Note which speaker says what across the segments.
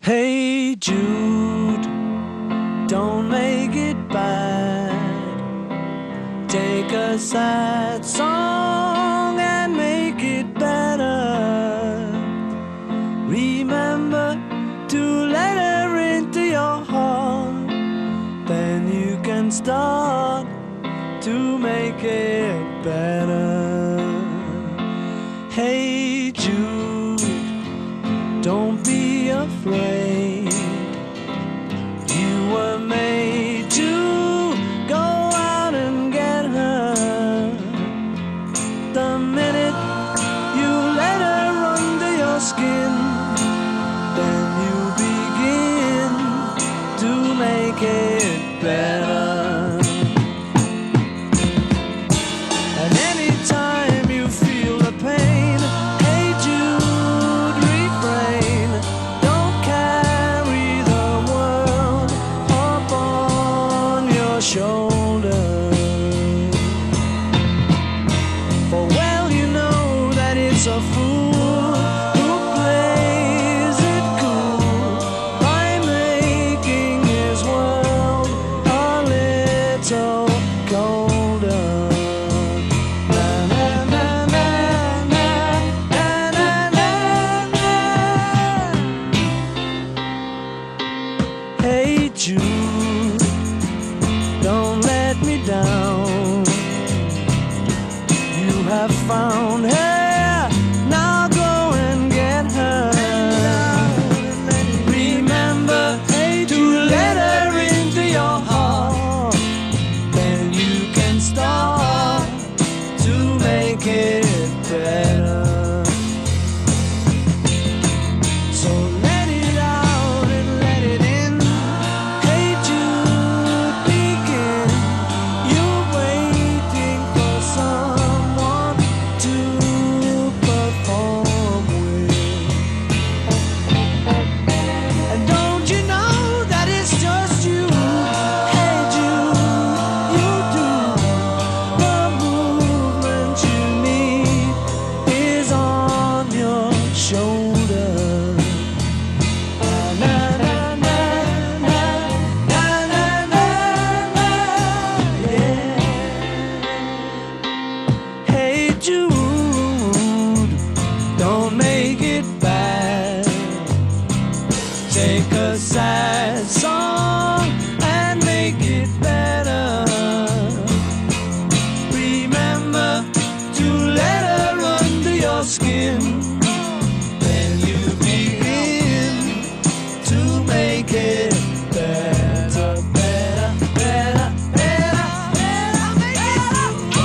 Speaker 1: Hey Jude, don't make it bad. Take a sad song and make it better. Remember to let her into your heart. Then you can start to make it better. Hey Jude, don't be afraid. You were made to go out and get her. The minute you let her under your skin, then you begin to make it better. And anytime you feel the pain, hey Jude, refrain. Don't carry the world up on your shoulder. For well you know that it's a fool who plays it cool by making his world a little colder. Na, na, na, na, na, na, na, na. Hey Jude, don't let me down. You have found her, now go and get her. Remember to let her into your heart. Then you can start to make it better. So let it out and let it in. Hey Jude, begin. You're waiting for someone to perform with. And don't you know that it's just you? Hey Jude, you do. The movement you need is on your shoulder. Na, na, na, na, na, na, na, na, yeah. Hey Jude, don't make it bad. Take a sad song and make it better. Remember to let her under your skin. Then you begin to make it better, better, better, better, better, better.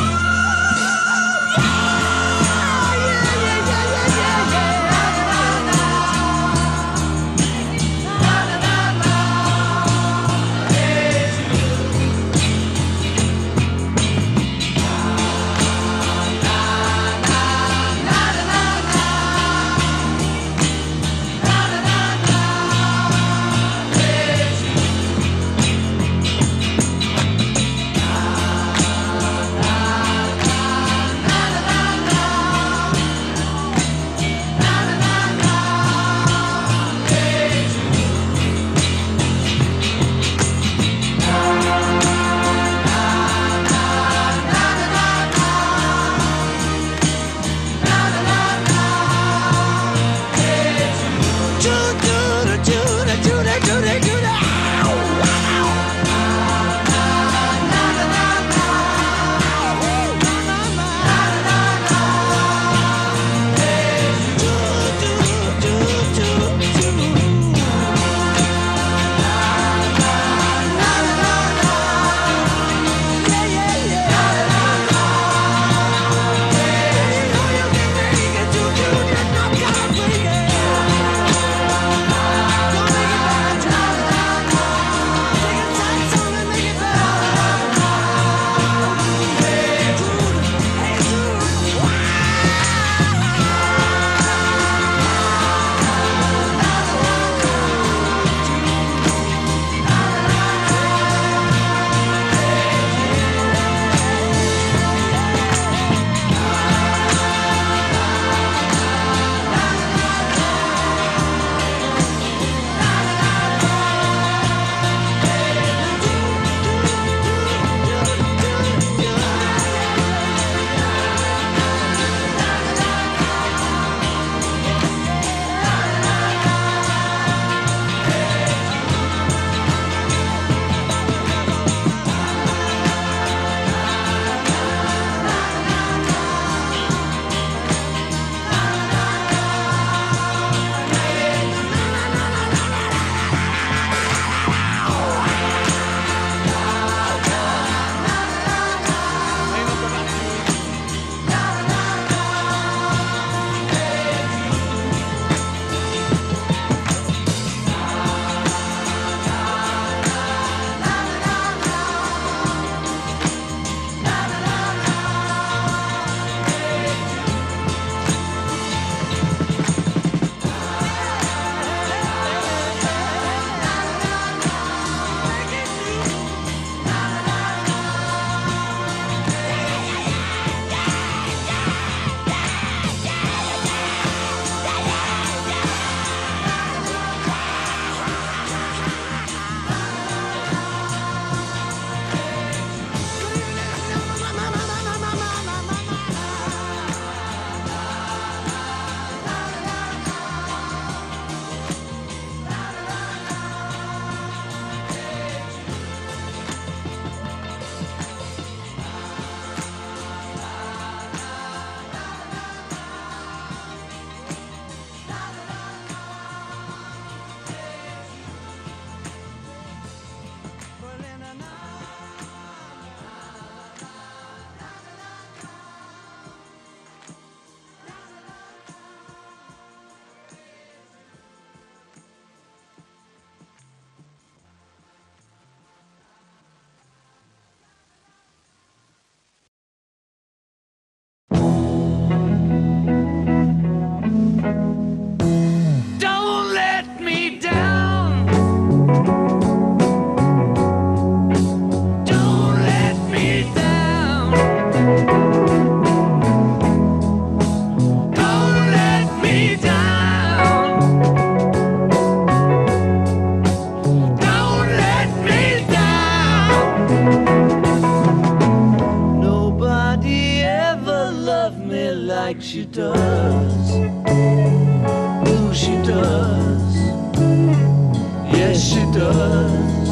Speaker 1: yes she does.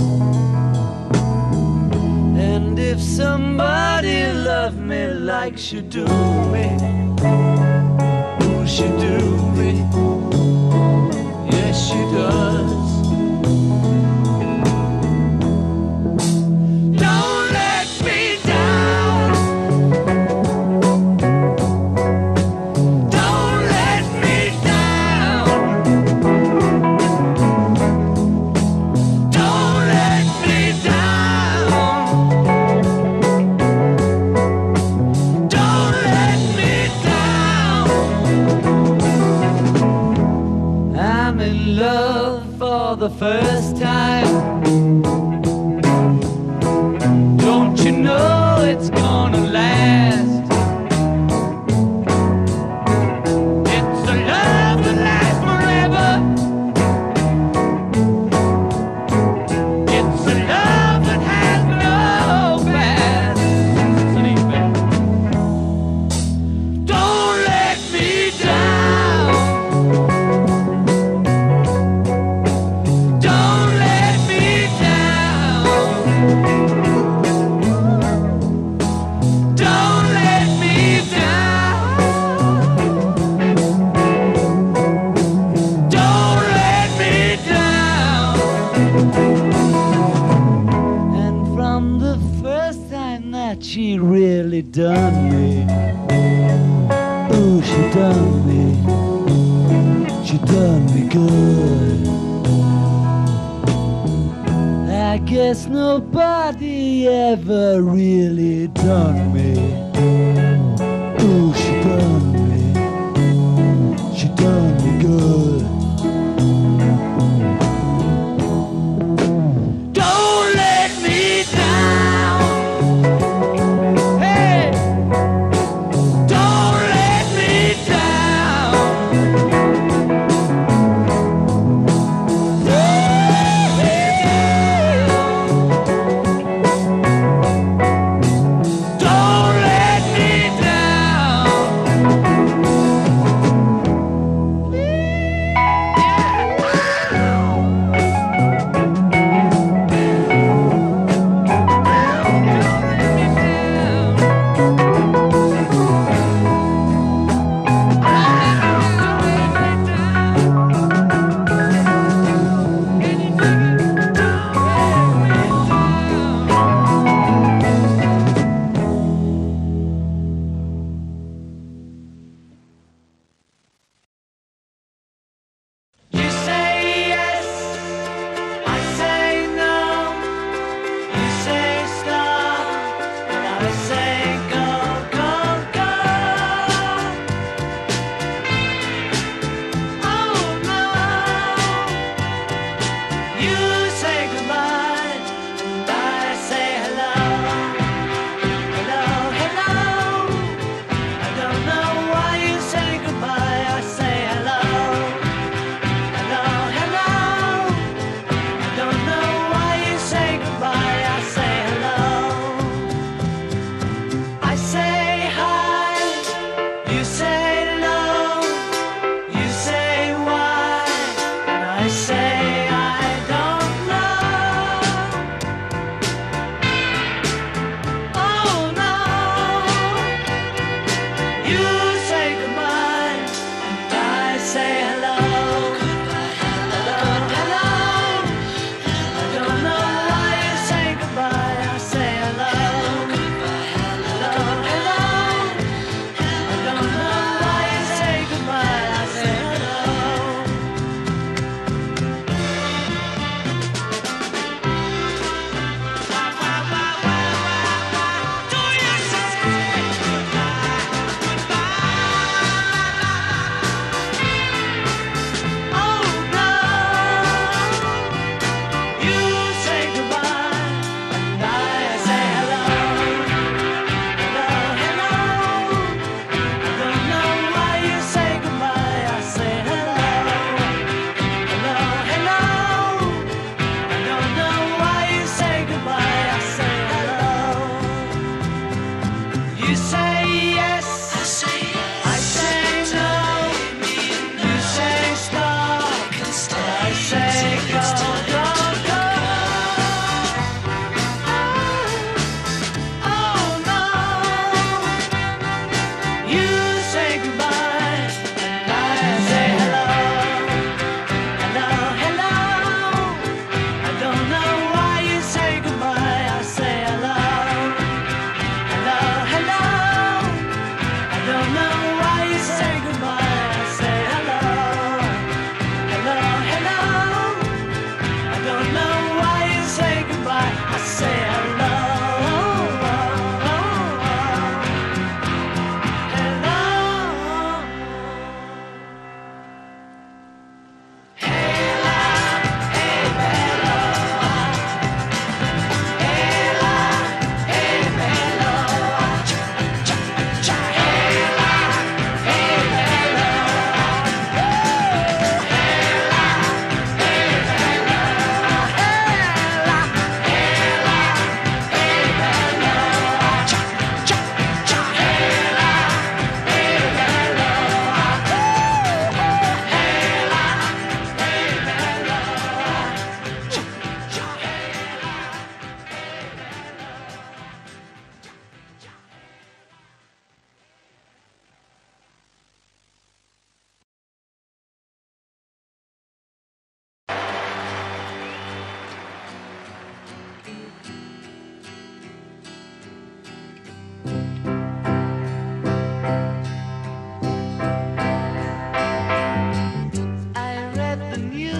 Speaker 1: And if somebody loved me like she do me, oh she do me, yes she does. The first time, don't you know it's gonna last? It's a love that lasts forever. It's a love that has no past. Don't let me down. Don't let me she really done me. Ooh, she done me. She done me good. I guess nobody ever really done me. Ooh, she done me. She done me good. Don't let me down. Hey, don't let me down. Don't let me down. You say yes, I say no. You say stop, and I say go, go, go. Oh no. You say goodbye, and I say hello. Hello, hello. I don't know why you say goodbye, I say hello. Hello, hello. I don't know why you say goodbye, I say hello. I say hi, you say no. You say why, and I say I don't know. Oh no. You say goodbye, and I say hello. Hello, hello. I don't know why you say goodbye, I say hello. Hello, hello. I don't know why you say goodbye, I say hello. Do you say goodbye? Oh no. You say goodbye, and I say hello. Hello, hello. I don't know why you say goodbye, I say hello. Hello, hello. I don't know why you say goodbye, I say hello. You say yes, I say no. You say stop, I say go.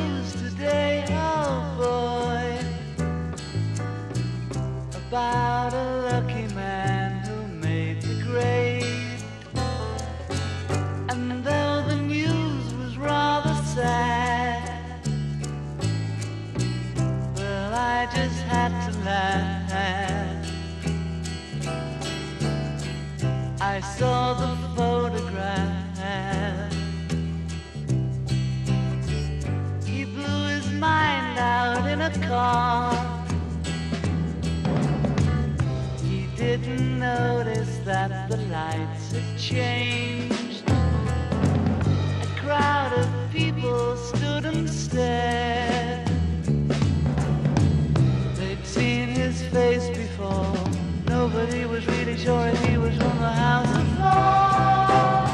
Speaker 1: news today, oh boy, about a lucky man who made the grade. And though the news was rather sad, well, I just had to laugh. I saw the photograph. He blew his mind out in a car. He didn't notice that the lights had changed. A crowd of people stood and stared. They'd seen his face before. Nobody was really sure if he was from the House of Lords.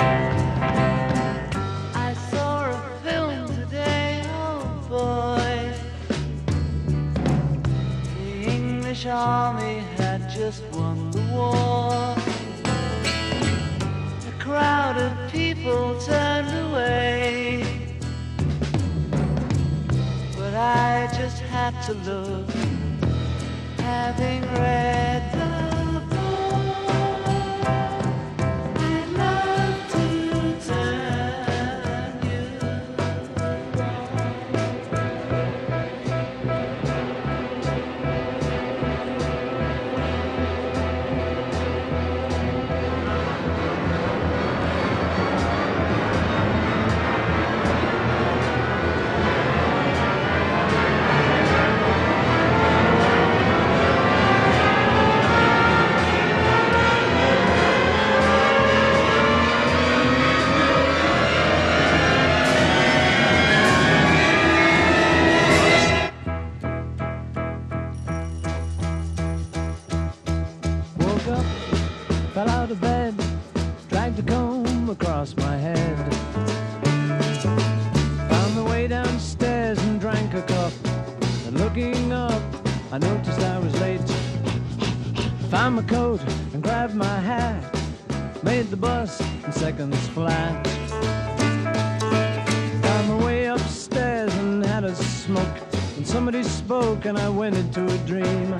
Speaker 1: I saw a film today, oh boy. The English army had just won the war. A crowd of people turned away, but I just had to look. Having read the book, I'd love to turn you
Speaker 2: fell out of bed, dragged a comb across my head. Found my way downstairs and drank a cup. And looking up, I noticed I was late. Found my coat and grabbed my hat. Made the bus in seconds flat. Found my way upstairs and had a smoke. And somebody spoke and I went into a dream.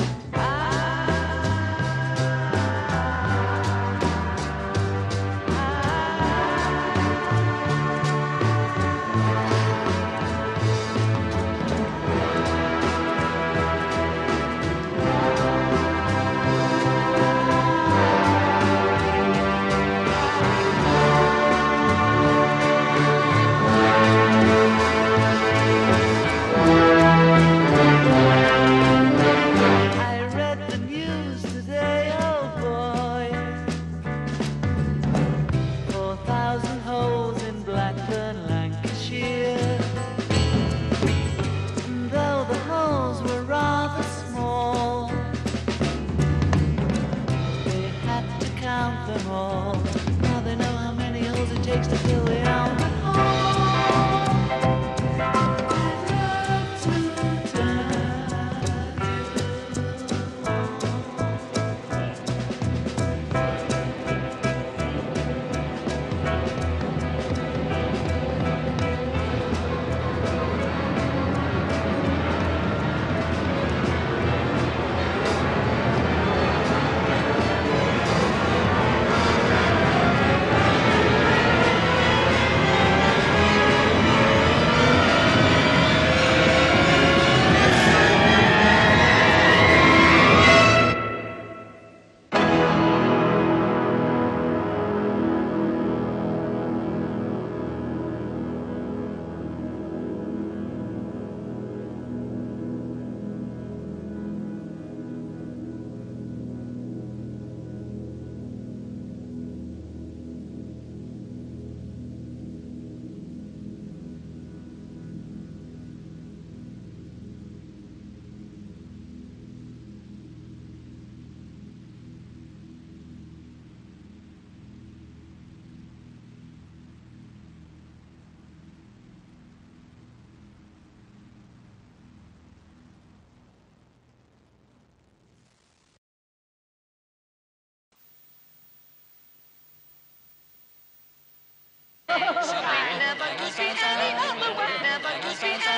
Speaker 3: Never could be any other way. Never could be any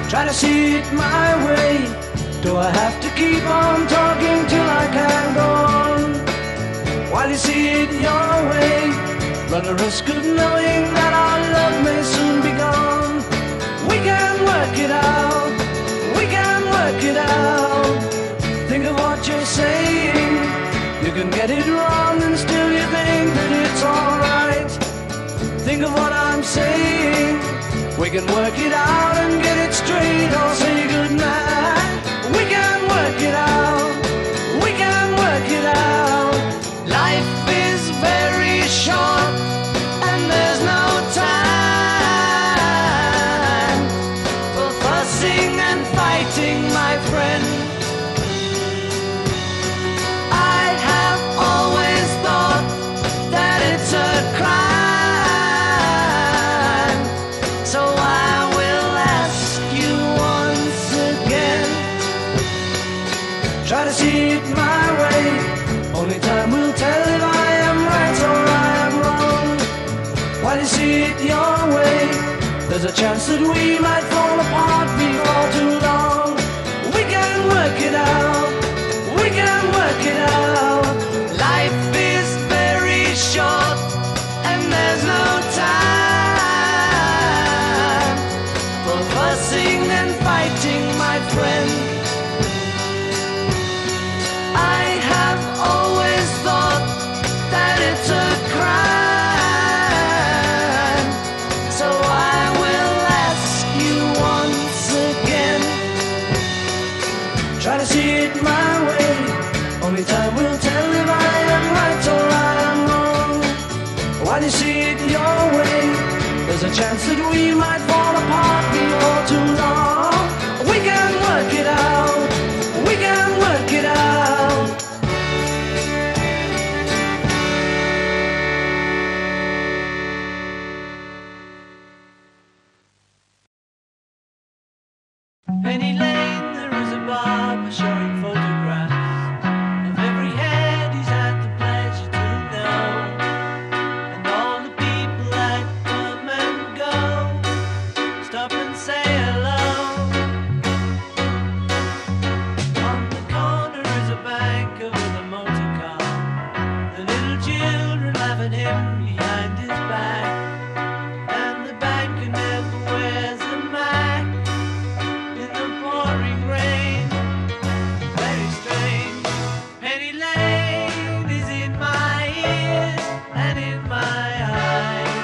Speaker 2: Try to see it my way. Do I have to keep on talking till I can go on? While you see it your way, run the risk of knowing that our love may soon be gone. We can work it out, we can work it out. Think of what you're saying. You can get it wrong and still you think that it's alright. Think of what I'm saying. We can work it out and get it straight or say goodnight. We can work it out, we can work it out. Life is very short and there's no time for fussing and fighting, my friend. I have always thought that it's a crime, so I will ask you once again. Try to see it my way. Only time will tell if I am right or I am wrong. While you see it your way, there's a chance that we might fall apart before too long. We can work it out, we can work it out. Life is very short and there's no time for fussing and fighting, my friend. I have always thought that it's a crime, so I will ask you once again. Try to see it my way. Only time will tell if I am right or I am wrong. While you see it your way, there's a chance that we might fall apart before too long. We can work it out, we can work it out. Penny Lane, there is a barber showing photographs of every head he's had the pleasure to know, and all the people that come and go. Stop and say hello. On the corner is a banker with a motor car. The little children laugh at him behind his back, and the banker never wears a Mac in the pouring rain. Very strange. Penny Lane is in my ears and in my eyes.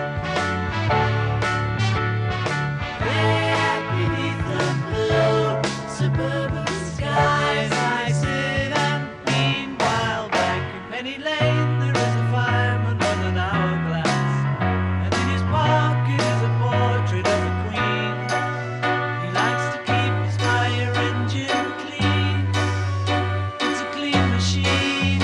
Speaker 2: There beneath the blue suburban skies, I sit and meanwhile back in Penny Lane there is a fireman with an hourglass, and in his pocket is a portrait of a queen. He likes to keep his fire engine clean. It's a clean machine.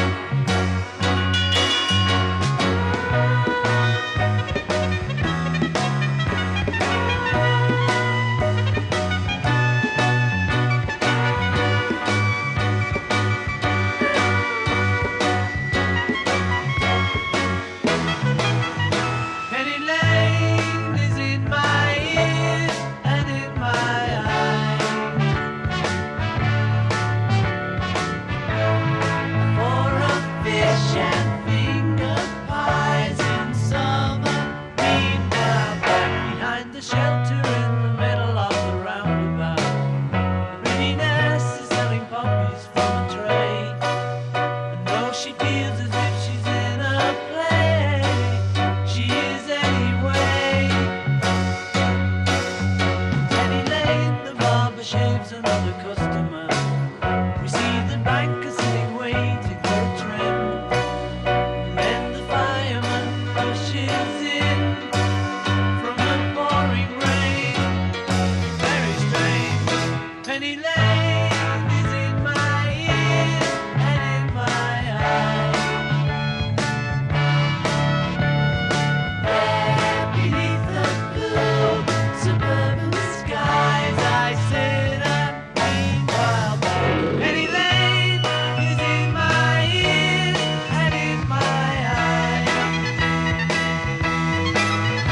Speaker 2: Penny Lane is in my ears and in my eyes. For a fish and finger pies in summer. Meanwhile, back behind the shelter in the middle of the roundabout, the pretty nurse is selling poppies from a tray. And though she feels as if she's in a play, she is anyway. Penny Lane, the barber shaves another customer. We see the banker sitting waiting for a trim, and then the fireman rushes in from the pouring rain. Very strange. Penny Lane is in my ears and in my eyes. There beneath the blue suburban skies, I sit and meanwhile back. Penny Lane is in my ears and in my eyes.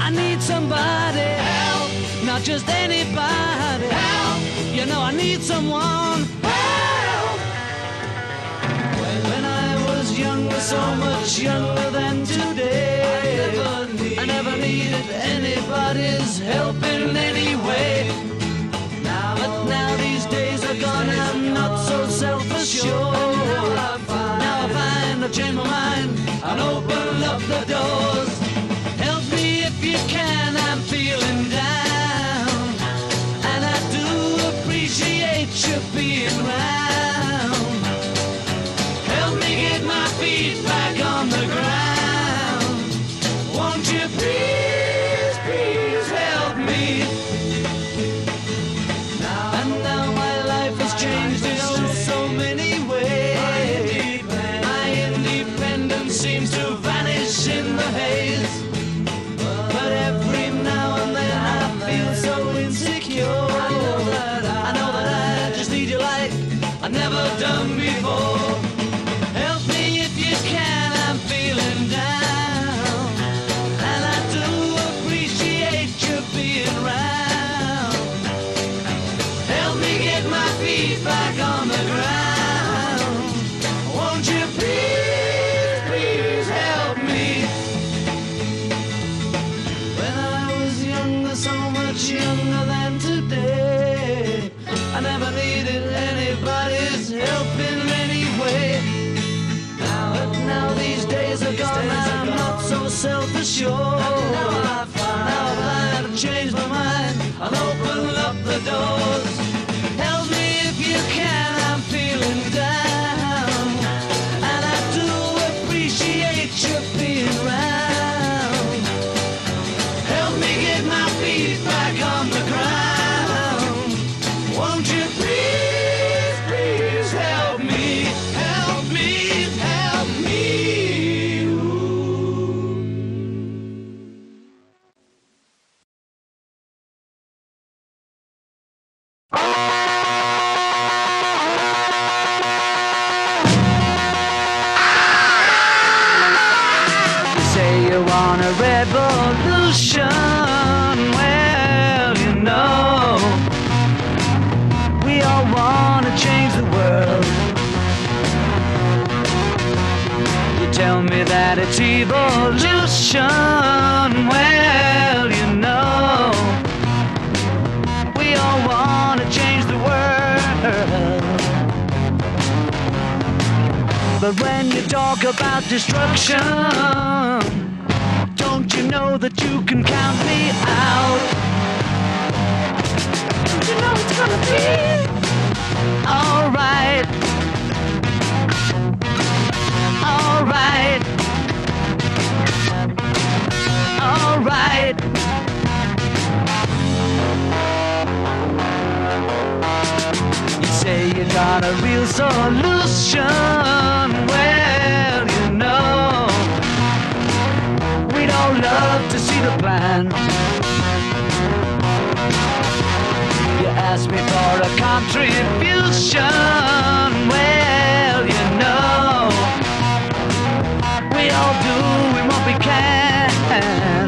Speaker 2: I need somebody help, not just anybody help. You know I need someone help. When I was younger, so much younger than today, I never needed anybody's help in any way. But now these days are gone, I'm not so self-assured. Now I find I've changed my mind and open up the doors. Help me if you can, I'm feeling down, and I do appreciate you being round. Help me get my feet back on the ground. Won't you please, please help me? And now my life has changed in oh so many ways. My independence seems to vanish in the haze. But every now and then I feel so insecure. I know that I just need you like I've never done before. Help me if you can, I'm feeling down, and I do appreciate you being round. Help me get my feet back on the ground. Won't you please, please help me? When I was younger, so much younger than today, I never needed anybody's help in any way. But now these days are gone, I'm not so self-assured. Now I find I've changed my mind, I'll open up the doors. Help me if you can, I'm feeling down, and I do appreciate you being round. Help me get my feet back on the ground. Won't you please, please help me? Help me, help me. You say you want a revolution. Well, you know, we all want to change the world. You tell me that it's evolution. Well, you know, we all want to change the world. But when you talk about destruction, don't you know that you can count me out? Don't you know it's gonna be alright? Alright. Alright. You say you got a real solution. Well, you know, we'd all love to see the plan. You asked me for a contribution. Well, you know, we all do what we can.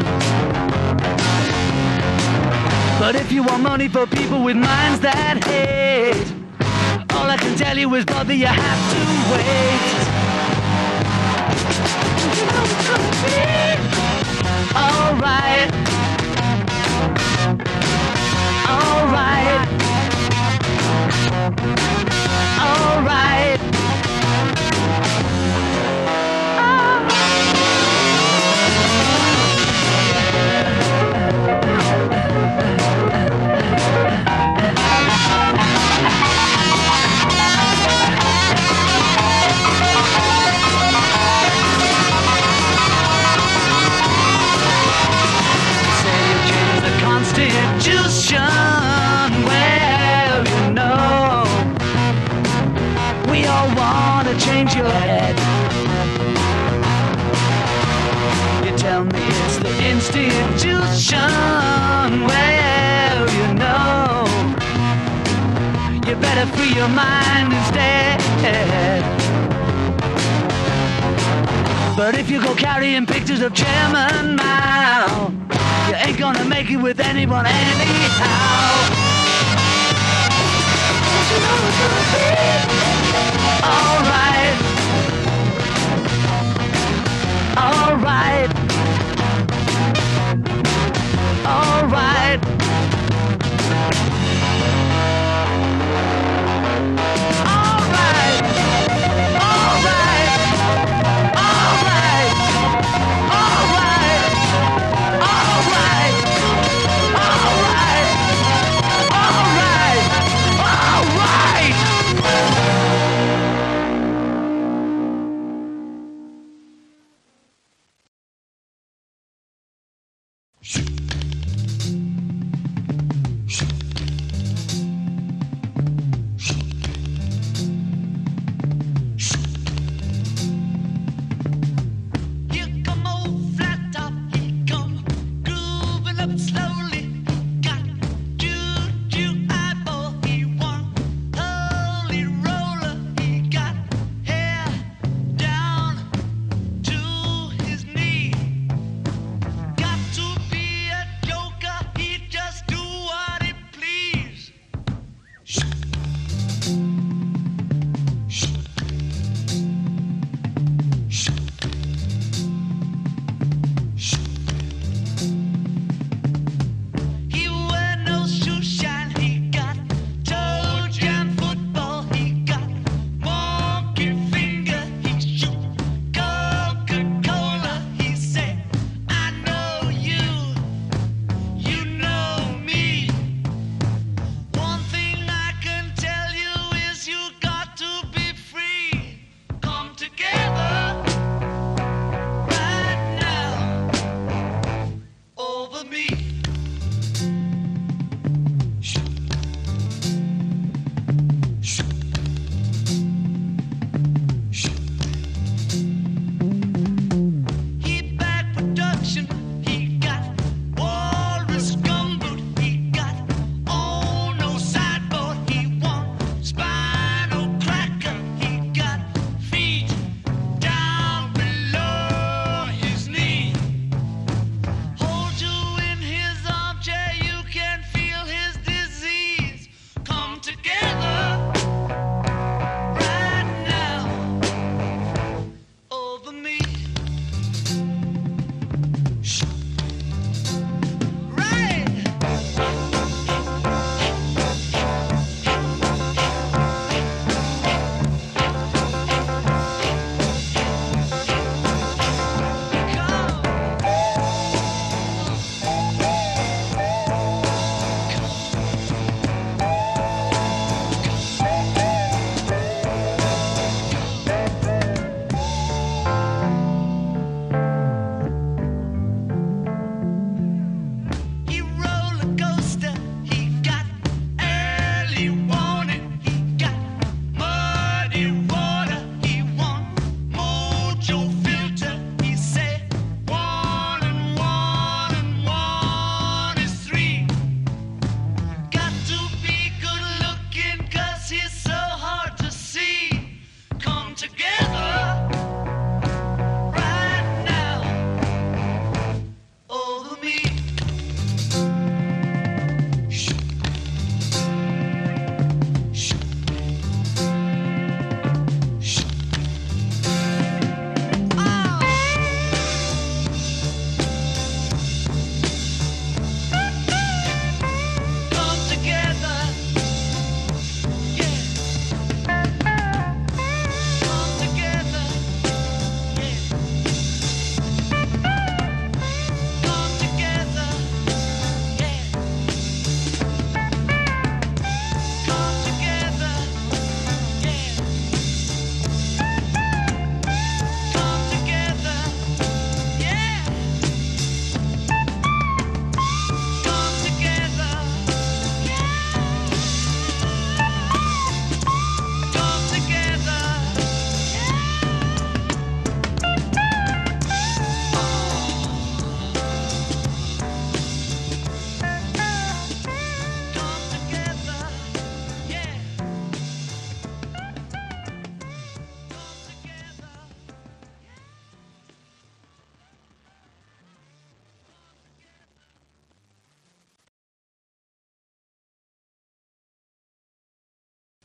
Speaker 2: But if you want money for people with minds that hate, all I can tell you is, brother, you have to wait. You know it's gonna be alright. Alright. Alright. Constitution, well, you know, we all want to change your head. You tell me it's the institution, well, you know, you better free your mind instead. But if you go carrying pictures of Chairman Mao,
Speaker 1: You ain't gonna make it with anyone anyhow. Don't you know it's gonna be alright? Alright. Alright.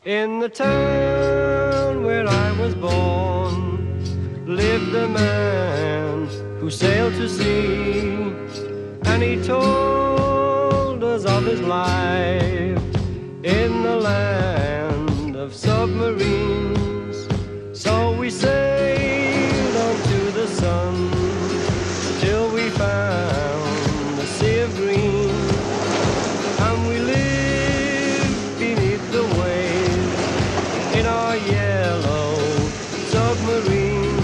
Speaker 3: In the town where I was born lived a man who sailed to sea, and he told us of his life in the land of submarines. So we sailed on to the sun till we found the sea of green, and we lived beneath the waves in our yellow submarine.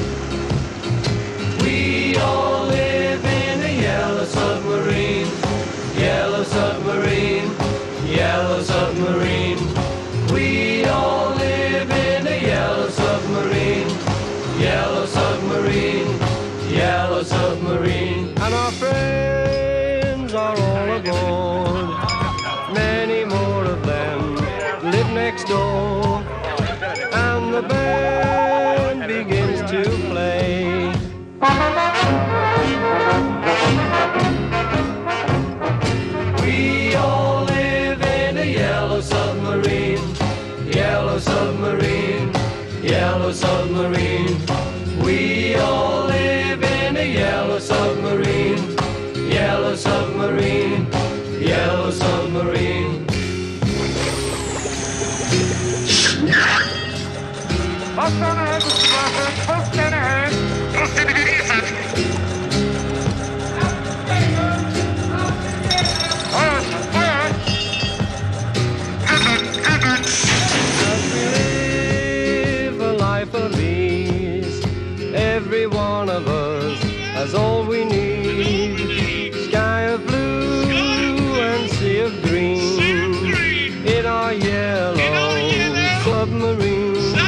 Speaker 3: We all live in a yellow submarine, yellow submarine, yellow submarine. We all live in a yellow submarine, yellow submarine, yellow submarine. And our friends are all aboard, many more of them live next door, and the band begins to play. We all live in a yellow submarine, yellow submarine, yellow submarine. We all live in a yellow submarine, yellow submarine, yellow submarine.
Speaker 4: Post on ahead, Mr. Barker. Post on ahead. Post in ahead.
Speaker 3: As we live a life of ease, every one of us has all we need. Sky of blue and sea of green in our yellow submarine.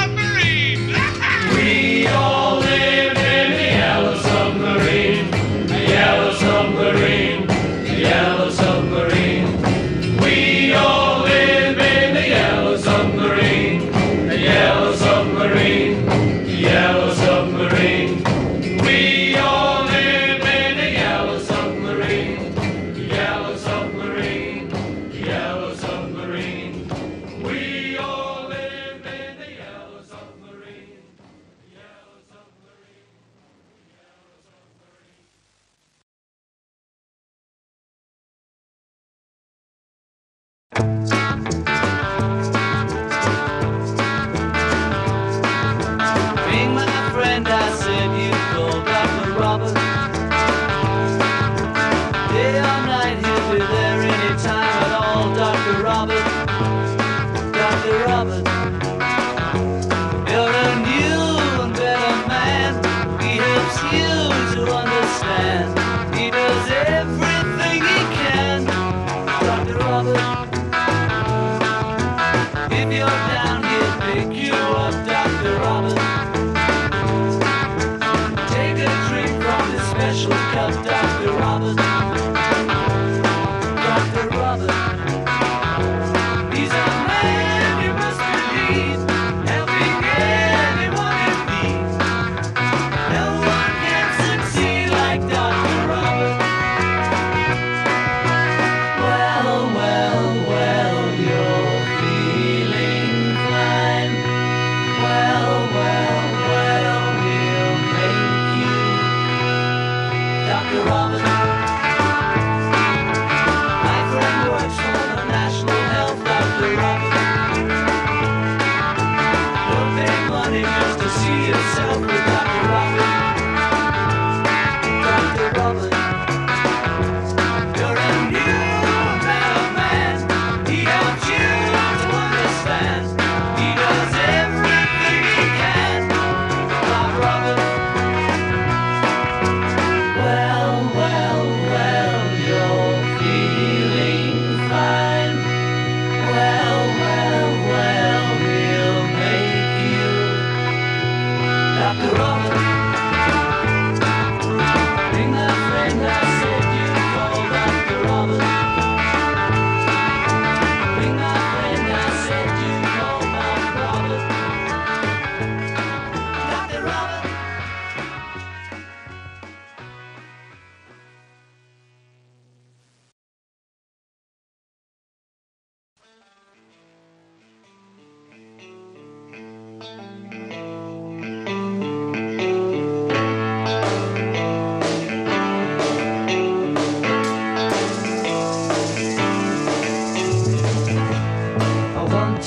Speaker 3: We all live in a yellow submarine, a yellow submarine, a yellow submarine. We all live in a yellow submarine, a yellow submarine, a yellow submarine. We all live in a yellow submarine, yellow submarine, yellow submarine. We all live in a yellow submarine.
Speaker 1: Being my friend, I said you called Dr. Robert. Day or night, he'll be there anytime at all. Dr. Robert, Dr. Robert. You're a new and better man. He helps you to understand. He does everything he can. Dr. Robert. If you're down, he'll pick you up, Dr. Robert. Take a drink from his special cup, Dr. Robert. Dr. Robert. He's a man you must believe, helping anyone in need. No one can succeed like Dr. Robert. Well, well, well, you're feeling fine.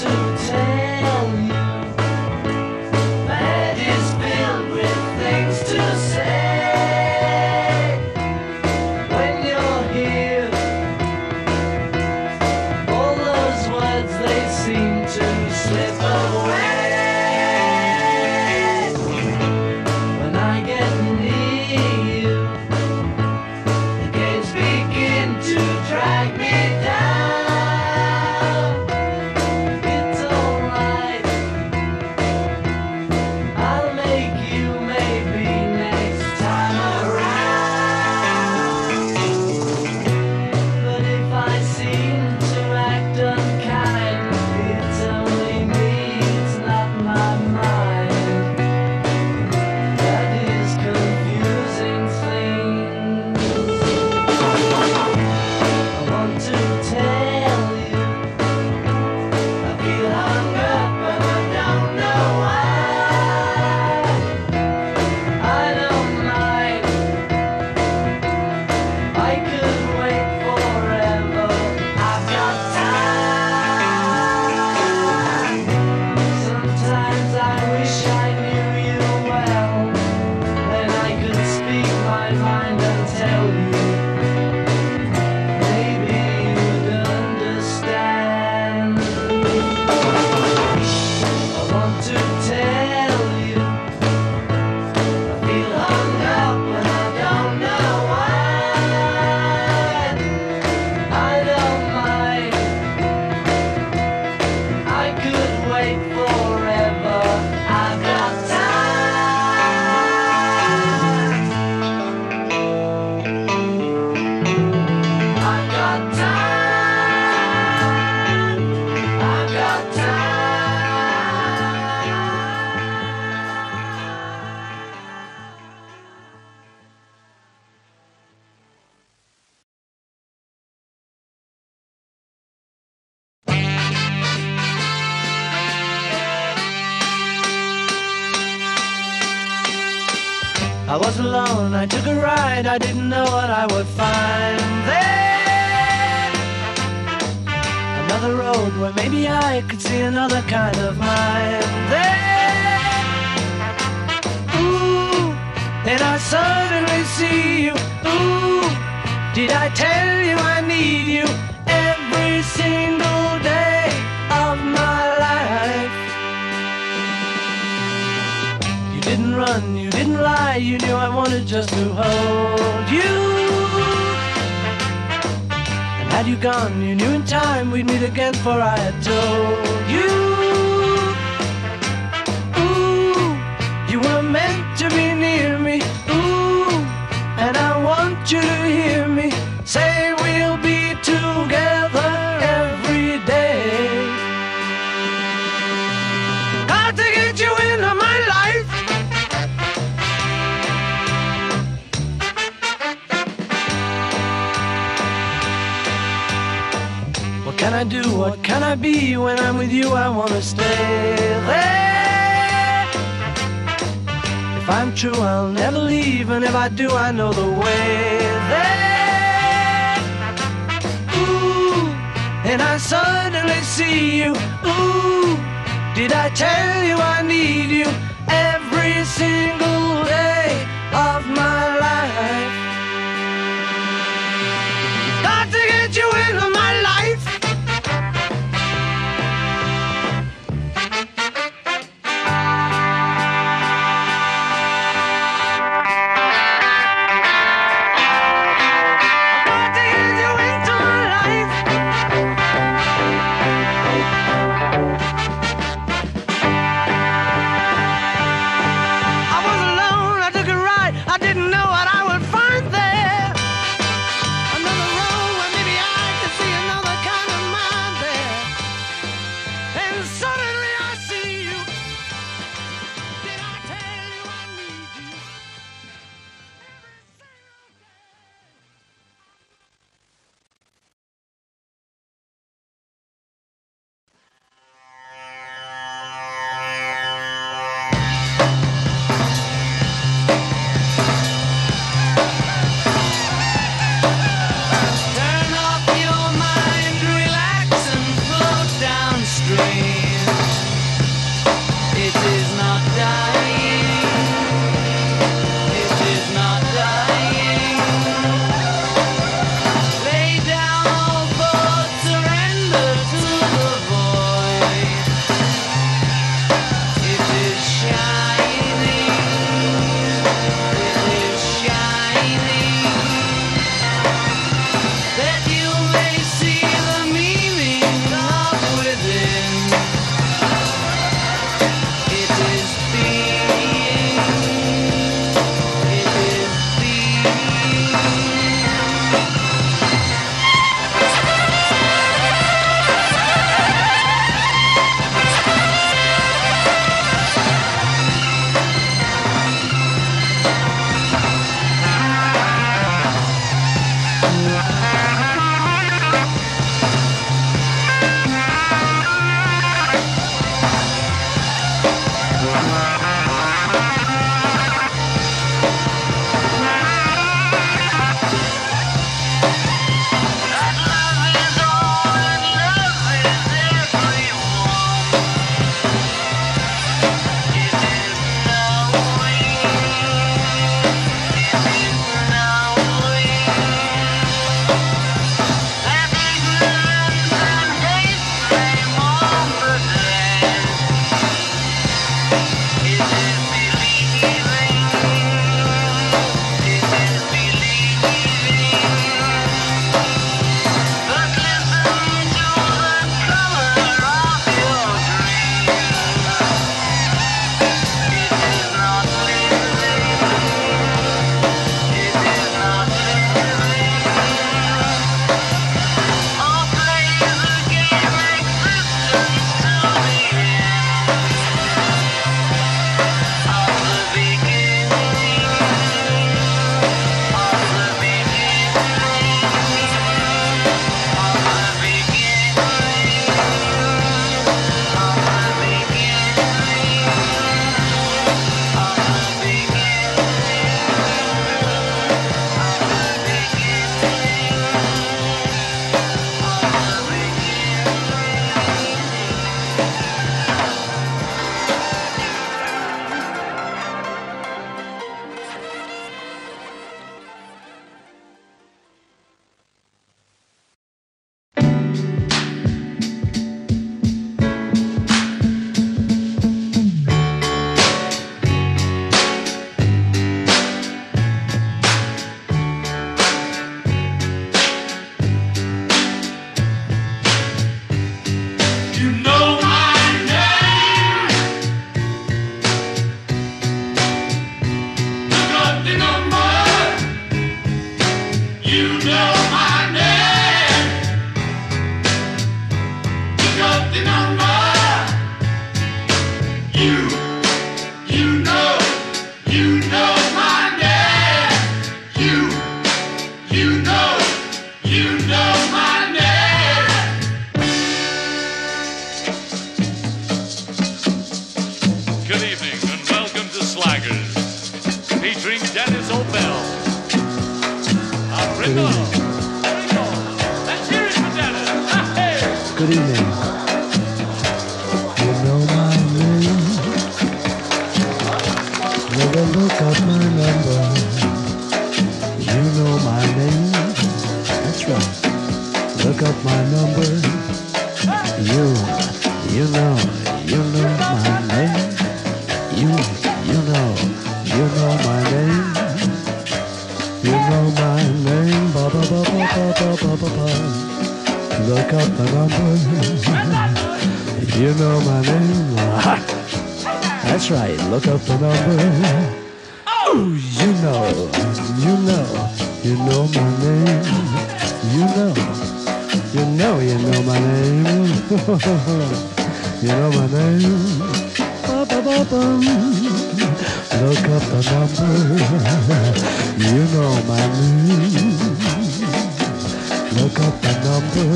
Speaker 2: I was alone, I took a ride, I didn't know what I would find there. Another road where maybe I could see another kind of mind there. Ooh, and I suddenly see you. Ooh, did I tell you I need you every single day of my life? You didn't run, you didn't lie, you knew I wanted just to hold you. And had you gone, you knew in time we'd meet again, for I had told you. Ooh, you were meant to be near me. Ooh, and I want you to hear me say we'll be together every day. Got to get you into my life. What can I do? What can I be? When I'm with you, I want to stay there. If I'm true, I'll never leave, and if I do, I know the way there. Ooh, and I suddenly see you. Ooh, did I tell you I need you every single day of my life? Got to get you into my life.
Speaker 5: Good evening and welcome to Slaggers, featuring Dennis O'Bell. Ringo. Let's hear it for Dennis. Hey.
Speaker 2: Good evening. You know my name. Never look up my number. You know my name. That's right. Look up my number. You know my name. You know my name. You know my name. Ba ba ba ba ba ba ba ba ba. Look up the number. You know my name. That's right. Look up the number. Oh, you know my name. You know my name. You know my name. Ba-ba-ba-bum. Look up the number. You know my name. Look up the number.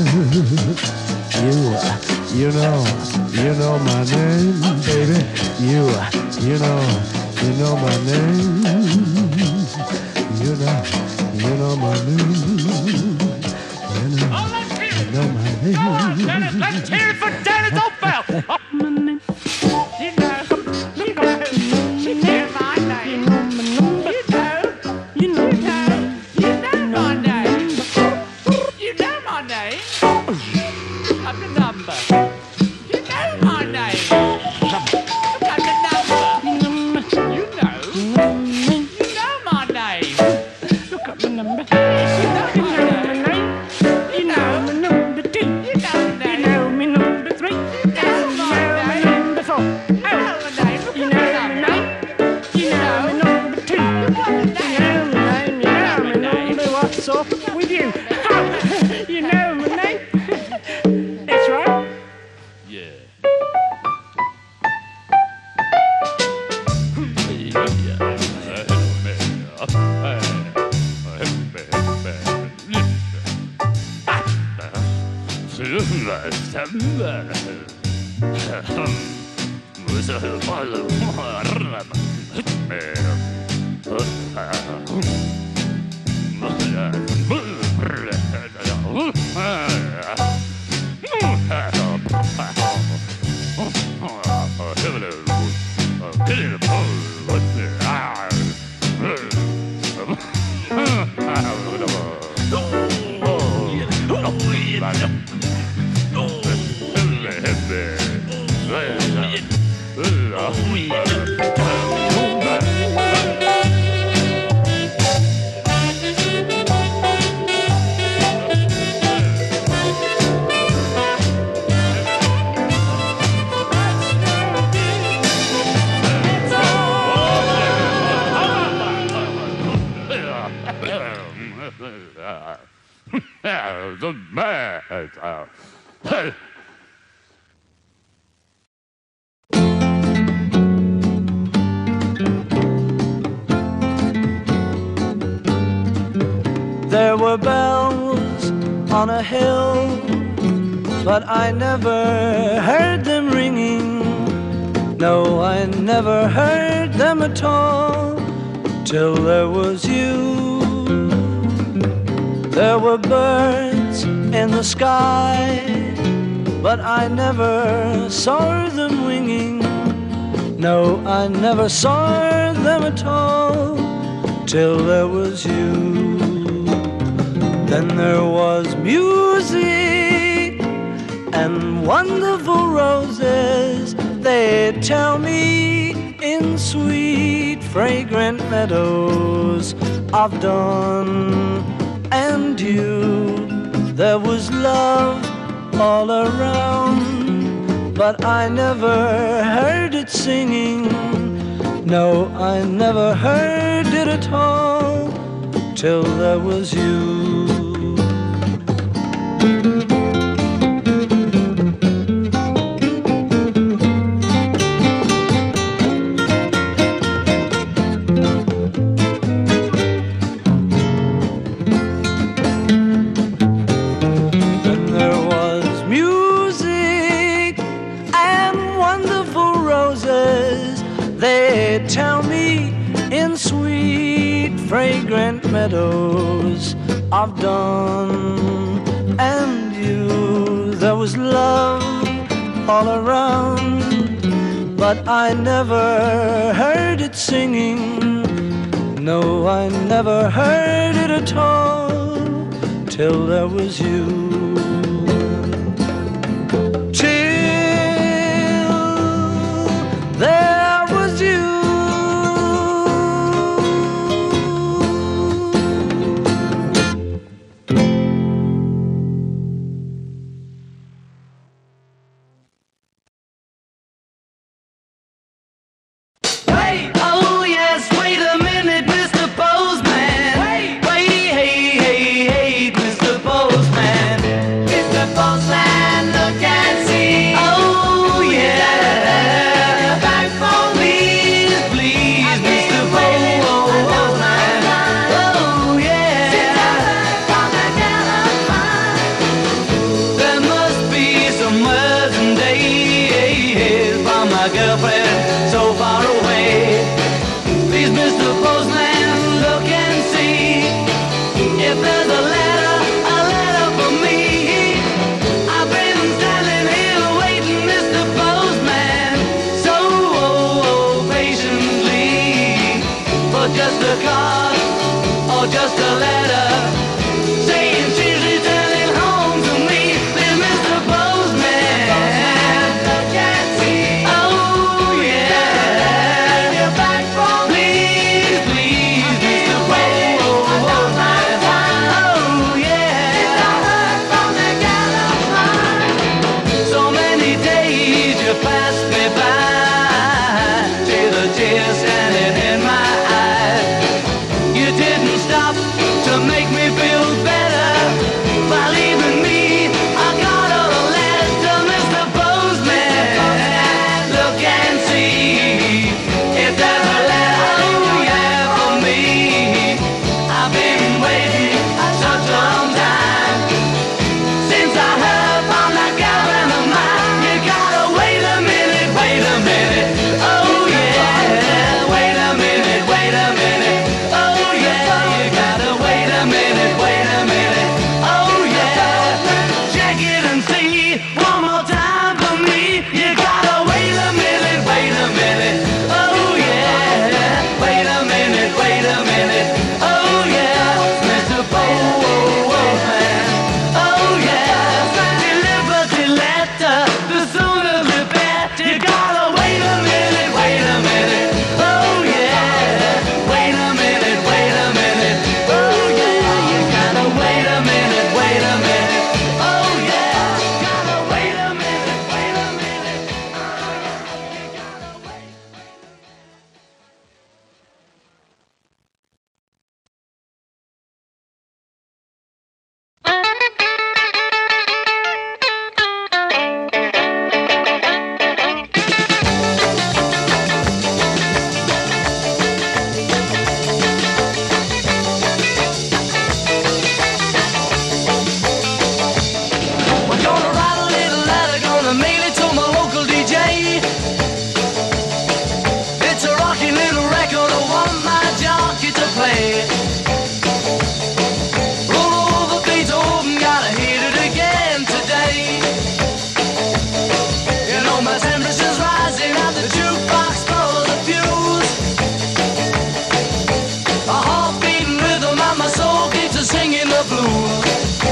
Speaker 2: You know my name, baby. You know my name. You know my name. You know my name.
Speaker 5: Come on, Dennis, let's hear it for Dennis O'Bell.
Speaker 2: With you. You know my name. That's right.
Speaker 5: Yeah.
Speaker 2: There were bells on a hill, but I never heard them ringing. No, I never heard them at all, till there was you. There were birds in the sky, but I never saw them winging. No, I never saw them at all, till there was you. Then there was music and wonderful roses, they'd tell me, in sweet fragrant meadows of dawn and dew. There was love all around, but I never heard it singing. No, I never heard it at all, till there was you. they tell me in sweet fragrant meadows of dawn and you there was love all around, but I never heard it singing. No, I never heard it at all till there was you. There was you.
Speaker 1: Wait, oh yes, wait a minute, Mr. Postman. Wait, hey, Mr. Postman. Mr. Postman, look and see. Oh yeah. Girlfriend so far away. Please, Mr. Postman, look and see if there's a letter for me. I've been standing here waiting, Mr. Postman, so patiently for just a card or just a letter saying she's returning home to me. Please, Mr. Postman, look and see. Make me feel better by leaving me. I got all the letters to Mr. Postman. Look and see if there's a letter, oh yeah, for me. I've been waiting such a long time since I heard from that girlfriend of mine. You gotta wait a minute, oh yeah, wait a minute, oh yeah, you gotta wait a minute, oh yeah, check it and see one more time for me. You gotta wait a minute, oh yeah, wait a minute, oh yeah, Mr. Postman, oh yeah, deliver the letter, the sooner the better. You gotta wait a minute, oh yeah, wait a minute, oh yeah, you gotta wait a minute, oh yeah, gotta wait a minute, you gotta wait. We're gonna write a little letter, gonna mail it to my local DJ. It's a rocking little record, I want my jockey to play. Roll over Beethoven, gotta hear it again today. You know my temperature's rising and the jukebox blows the fuse. A heart-beating rhythm and my soul keeps a singing the blues.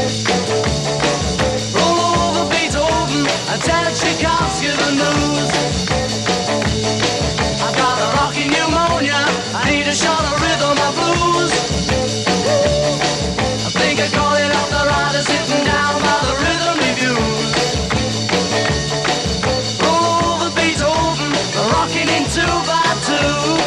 Speaker 1: Roll over Beethoven and tell Tchaikovsky the news. I've got a rocking pneumonia, I need a shot of rhythm and blues. I think I call it off the rider sitting down by the rhythm reviews. Roll over Beethoven, rocking in 2x2.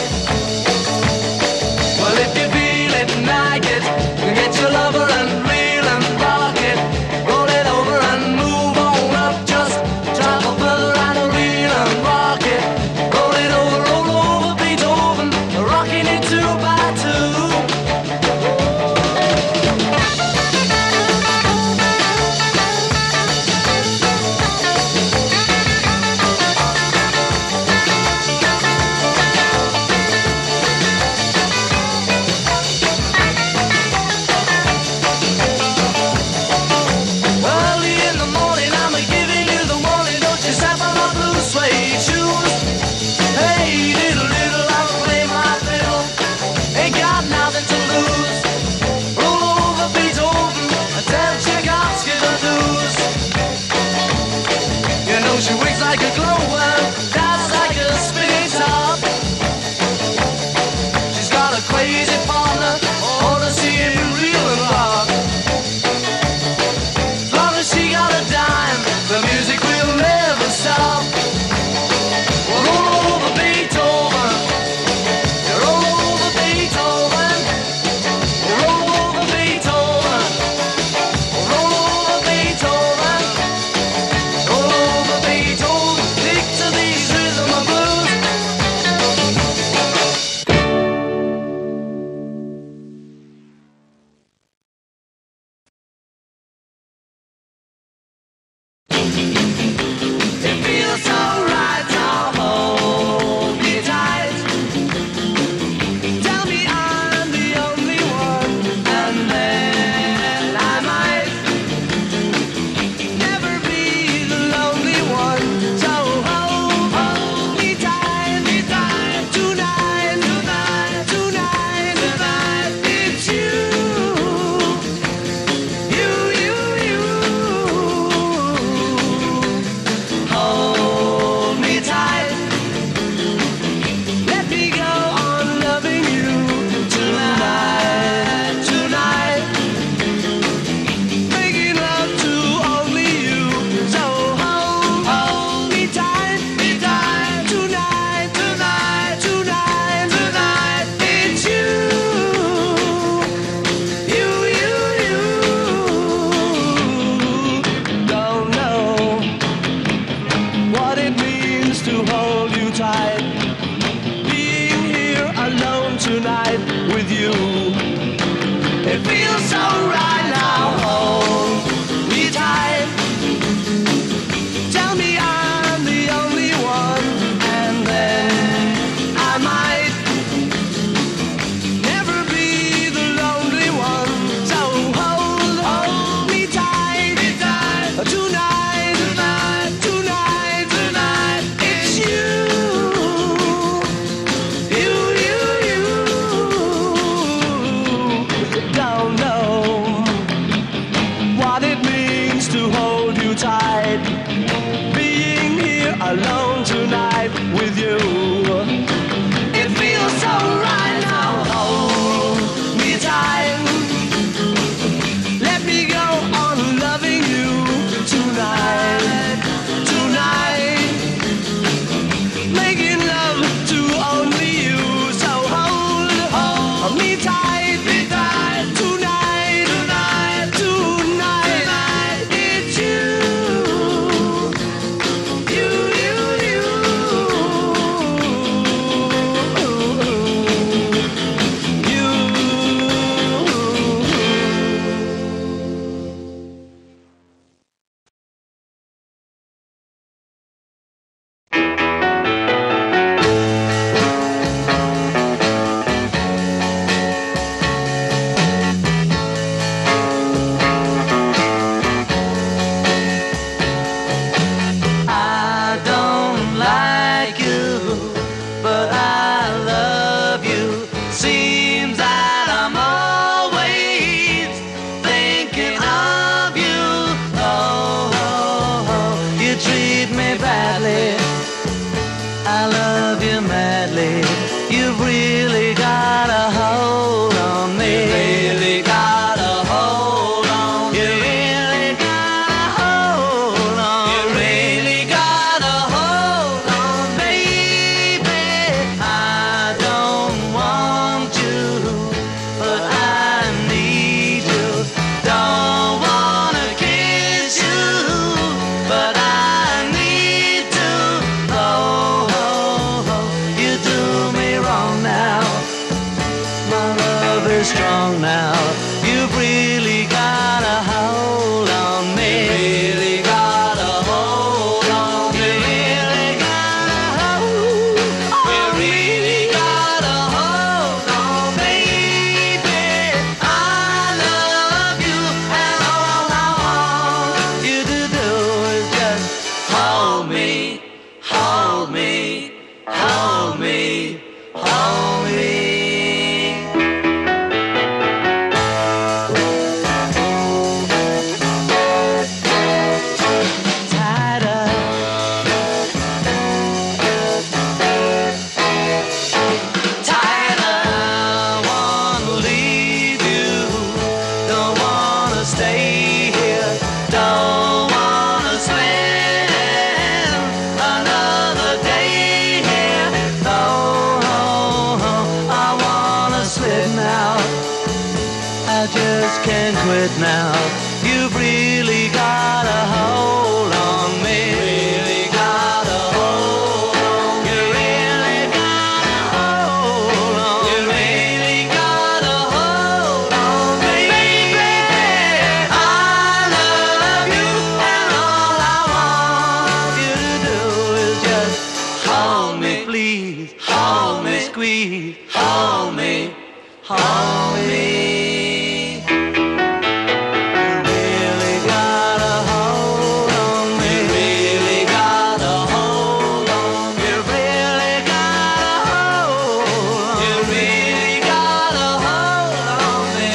Speaker 1: Well, if you feel it and like it, get your lover and reel and rock it. Roll it over and move on up, just travel further and reel and rock it. Roll it over Beethoven, rocking in 2x2.
Speaker 2: means to hold you tight. Being here alone tonight with you, it feels so right now. Hold me tight. Tell me I'm the only one, and then I might never be the lonely one. So hold me tight, tonight, tonight, tonight, tonight. It's you, you. Don't know what it means to hold you tight. Being here alone tonight with you, it feels so right now. Hold me tight. Let me go on loving you tonight, tonight. Making love to only you. So hold me tight, tonight, tonight, tonight. It's you, you. I don't like you, but I love you. Seems that I'm always thinking of you. Oh, you treat me badly. I love you madly. You've really got a hold on me. Really got a hold on me. You really got a hold on me. You really got a hold on me. Baby, I don't want you, but I need you. Don't wanna kiss you, but I need to. Oh, you do me wrong now. My love is strong now. You've really got a hold on me. Really got a hold on me. Really got a hold on me. Really got a hold on me. Baby, I love you, and all I want you to do is just hold me, hold me, hold me, hold me. Tighter, tighter. I wanna leave you. Don't wanna stay here. Don't wanna spend another day here. Oh, I wanna slip now. I just can't quit now. You've really got a hold on me. Really got a hold on me. You really got a hold on me. You really got a hold on me. Baby, I love you, and all I want you to do is just hold me, please. Hold me, squeeze. Hold me, hold me. Really got a hold on me. Really got a hold on me. You really got a hold on me. You really got a hold on me.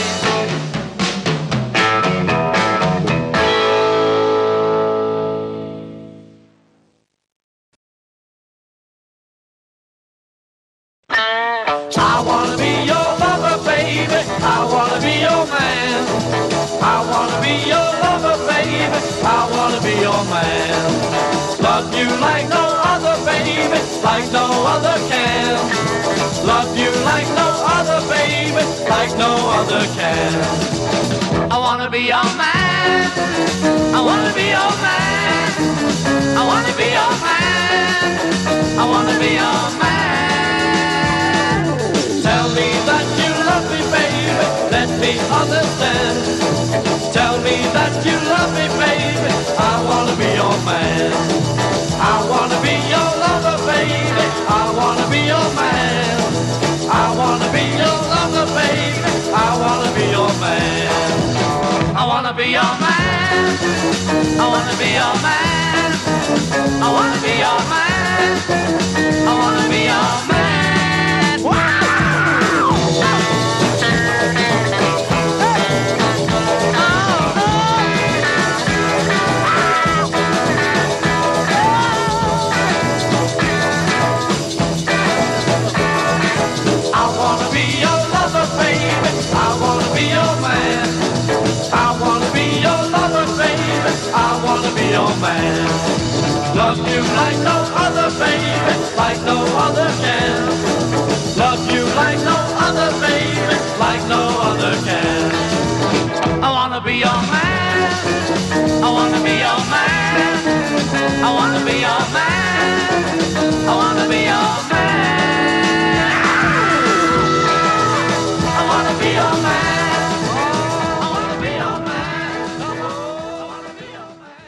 Speaker 2: I wanna be your lover, baby. I wanna be your man. I wanna be your lover, baby. I wanna be your man. Love you like no other, baby, like no other can. Love you like no other, baby, like no other can. I wanna be your man. I wanna be your man. I wanna be your man.
Speaker 1: be your man. Tell me that you love me, baby, let me understand. Tell me that you love me, baby, I wanna be your man. I wanna be your lover, baby, I wanna be your man. I wanna be your lover, baby, I wanna be your man. I wanna be your man. I wanna be your man. I wanna be your man. I wanna be your man. Wow! I wanna be your lover, baby. I wanna be your man. I wanna be your lover, baby. I wanna be your man. Love you like no other, baby, like no other can. Love you like no other, baby, like no other can. I wanna be your man. I wanna be your man. I wanna be your man. I wanna be your man. I wanna be your man. I wanna be your man. I wanna be your man.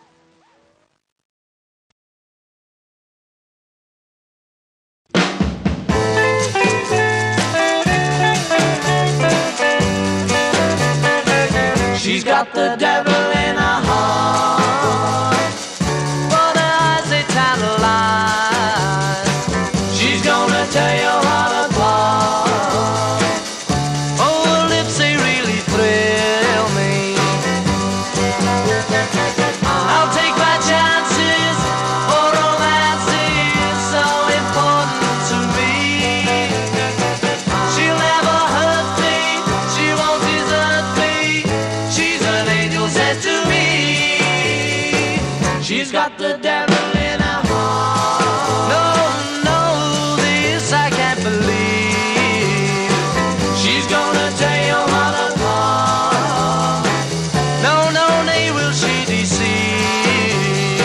Speaker 1: She's got the devil in her heart, but her eyes they tantalize. She's gonna tear your heart apart. Oh, her lips they really thrill me. I'll take my chances, for romance is so important to me. She'll never hurt me, she won't desert me. She's an angel sent to me. She's got the devil in her heart. No, no, this I can't believe. She's gonna tear your heart apart. No, no, nay, will she deceive.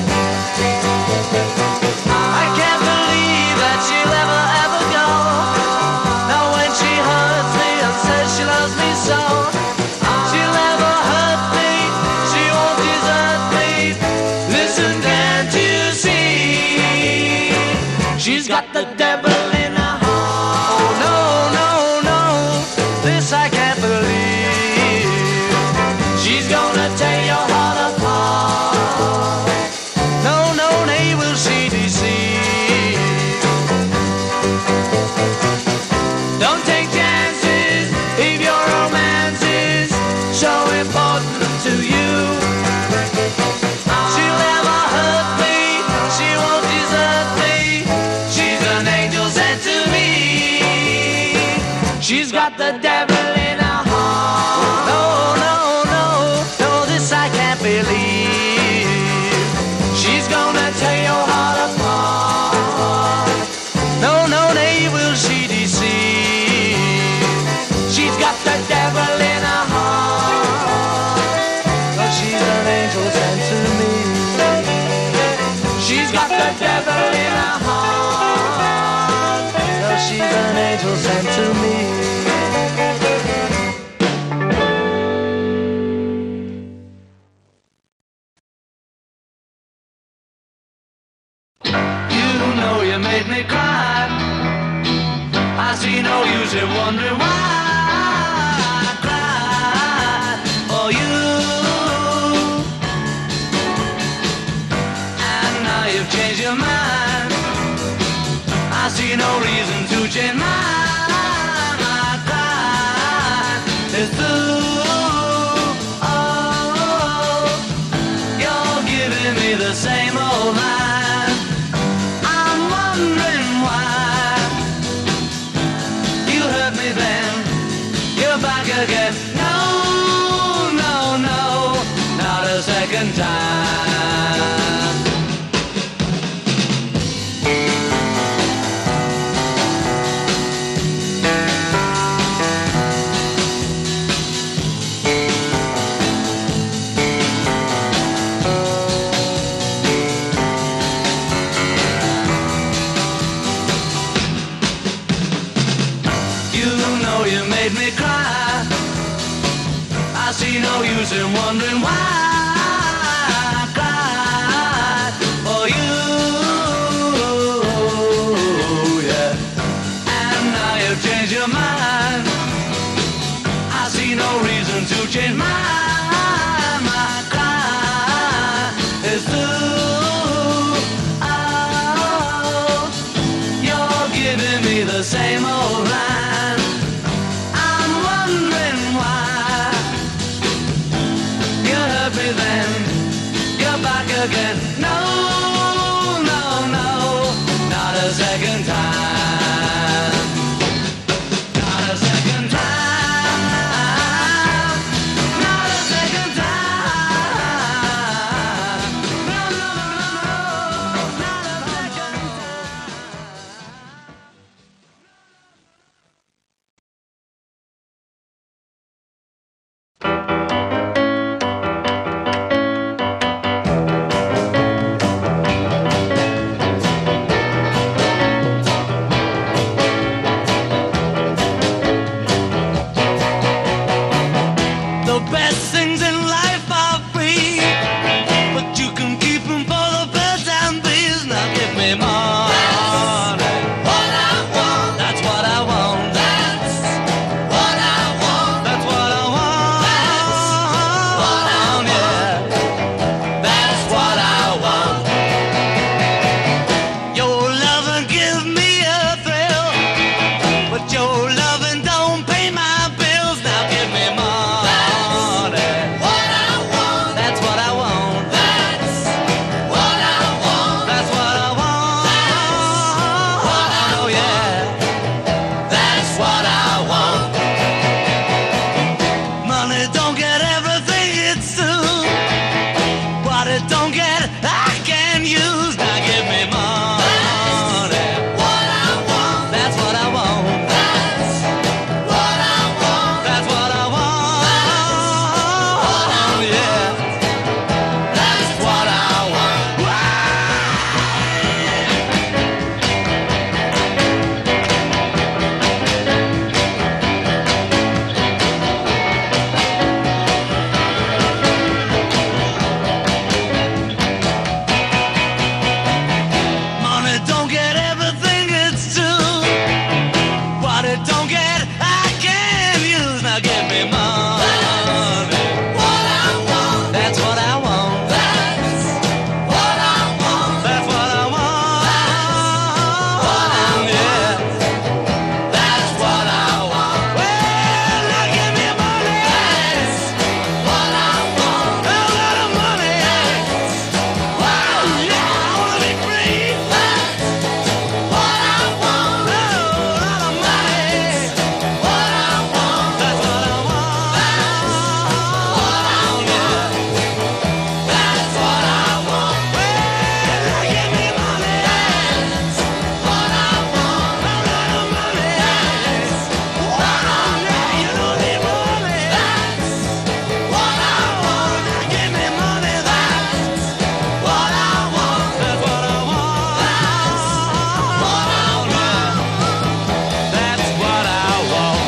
Speaker 1: I can't believe that she'll ever, ever go. Now when she hurts me and says she loves me so, she'll never hurt me, she won't desert me. Listen, can't you see? She's got the devil in her heart. Oh no, no, no, this I can't believe. She's gonna tear your heart apart. No, no, nay, will she deceive. Don't take chances if your romance is so important to you. She'll never hurt me, she won't desert me. She's an angel sent to me. She's got the devil in her heart. No, no, no, no, this I can't believe. She's gonna tear your heart apart. No, no, nay, will she deceive. She's got the devil in her heart. But she's an angel sent to me. She's got the devil in her heart. But she's an angel sent to me. You know you made me cry. I see no use in wondering why I cry for you. And now you've changed your mind. I see no reason to change mine. I cry is through. Oh, you're giving me the same old line. I'm wondering why you hurt me then. You're back again. No, no, no, not a second time. see no use in wondering why I cried for you, yeah. And now you've changed your mind. I see no reason to change my cry is through. Oh, you're giving me the same old line. I'm wondering why you hurt me then, you're back again. No, no, no, not a second time. Not a second time. Not a second time. No, no, no, no, not a second The best things in life are free, but you can keep them for the birds and bees. Now give me more. What I want. That's what I want. That's what I want. That's what I want. That's what I want. Yeah. That's what I want. Your loving gives me a thrill, but your loving don't pay my bills. Now give me more. Don't get, I can use. Now give me money. What I want. That's what I want. That's what I want. That's what I want. Yeah. That's what I want. Money don't get everything it's due. What it don't get, I can use. Now give me money. What I want. That's what I want. That's what I want. That's what I want. Yeah. That's what I want. Well, now give me money. That's what I want. A lot of money. Wow, yeah, I wanna be free. That's what I want. A lot of money. What I want. That's what I want. That's what I want. That's what I want. Well, now give me money. That's what I want. A lot of money. That's what I want. You know the money. That's what I want. Now give me money. That's what I want. That's what I want. That's what I want.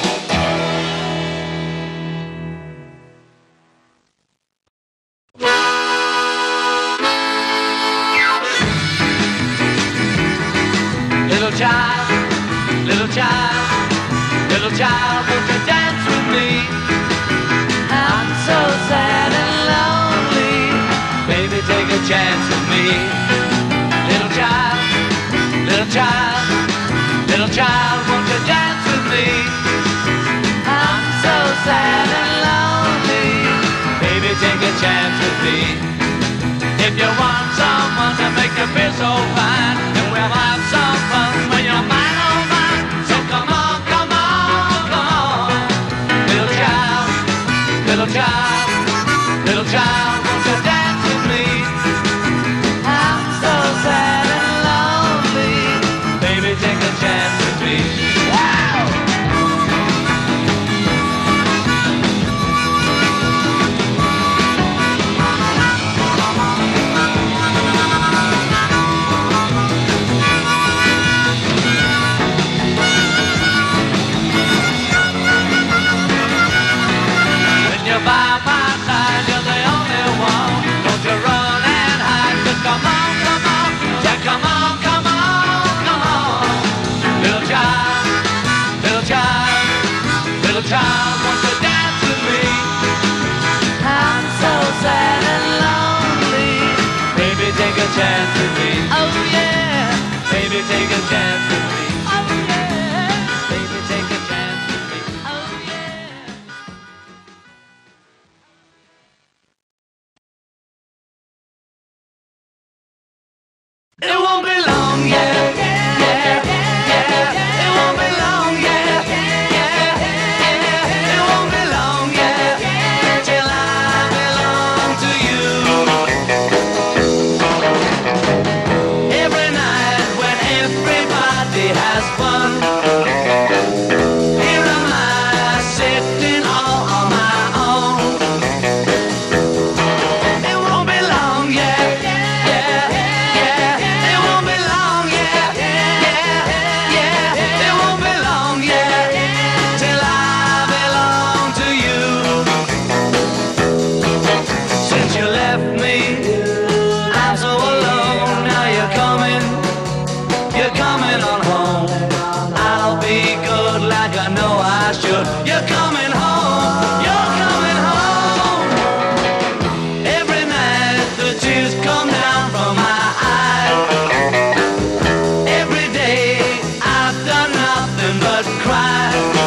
Speaker 1: Little child, little child, little child, won't you dance with me? I'm so sad and lonely. Baby, take a chance with me. Little child, little child, little child, won't you dance with me? I'm so sad and lonely. Baby, take a chance with me. If you want someone to make you feel so fine, and we'll have some fun when you're mine, oh mine. So come on, come on, come on. Little child, little child, little child, won't you dance with me? I'm so sad and lonely. Baby, take a chance with me. Wow! When you're by take a chance with me. Oh yeah. Baby, take a chance with me. Oh yeah. It won't be long, yeah, yeah, yeah. It won't be long, yeah, yeah, yeah. It won't be long, yeah, till I belong to you. Every night when everybody has fun, here am I sitting all on my own. It won't be long, yeah, yeah, yeah. It won't be long, yeah, yeah, yeah. It won't be long, yeah, till I belong to you. Since you left me, I'm so alone. Now you're coming on home. I'll be good like I know I should. You're coming home, you're coming home. Every night the tears come down from my eyes. Every day I've done nothing but cry.